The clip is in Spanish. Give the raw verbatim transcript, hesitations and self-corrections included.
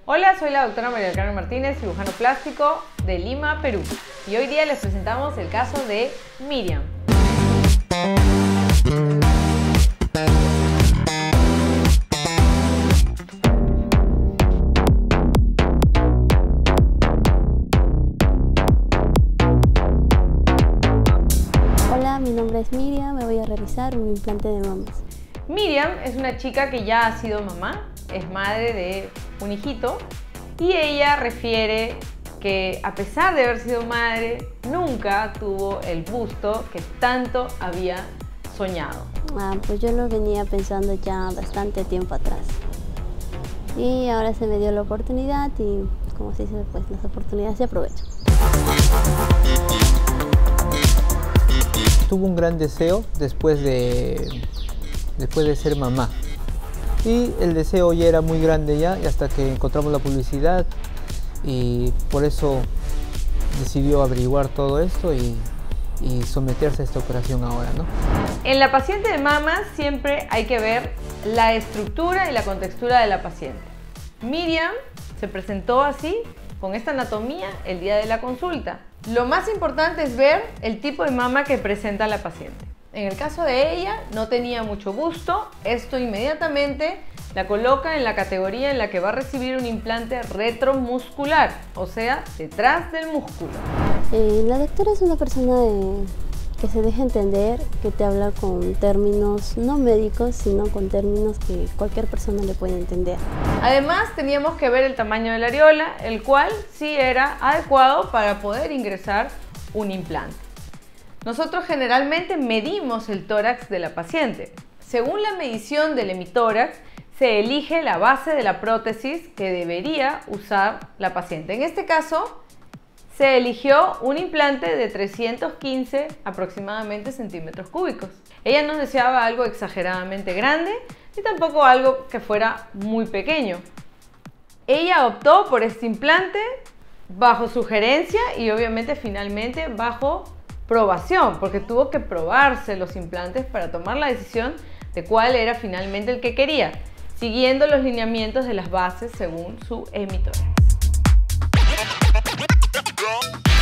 Hola, soy la doctora María del Carmen Martínez, cirujano plástico de Lima, Perú. Y hoy día les presentamos el caso de Miriam. Hola, mi nombre es Miriam, me voy a realizar un implante de mamas. Miriam es una chica que ya ha sido mamá, es madre de un hijito y ella refiere que a pesar de haber sido madre, nunca tuvo el busto que tanto había soñado. Ah, pues yo lo venía pensando ya bastante tiempo atrás. Y ahora se me dio la oportunidad y, como se dice, pues las oportunidades se aprovechan. Tuvo un gran deseo después de, después de ser mamá. Y el deseo ya era muy grande ya, y hasta que encontramos la publicidad y por eso decidió averiguar todo esto y, y someterse a esta operación ahora, ¿no? En la paciente de mamas siempre hay que ver la estructura y la contextura de la paciente. Miriam se presentó así, con esta anatomía, el día de la consulta. Lo más importante es ver el tipo de mama que presenta la paciente. En el caso de ella, no tenía mucho busto. Esto inmediatamente la coloca en la categoría en la que va a recibir un implante retromuscular, o sea, detrás del músculo. Eh, la doctora es una persona de, que se deja entender, que te habla con términos no médicos, sino con términos que cualquier persona le puede entender. Además, teníamos que ver el tamaño de la areola, el cual sí era adecuado para poder ingresar un implante. Nosotros generalmente medimos el tórax de la paciente. Según la medición del hemitórax, se elige la base de la prótesis que debería usar la paciente. En este caso, se eligió un implante de trescientos quince aproximadamente centímetros cúbicos. Ella no deseaba algo exageradamente grande ni tampoco algo que fuera muy pequeño. Ella optó por este implante bajo sugerencia y obviamente finalmente bajo probación, porque tuvo que probarse los implantes para tomar la decisión de cuál era finalmente el que quería, siguiendo los lineamientos de las bases según su hemitórax.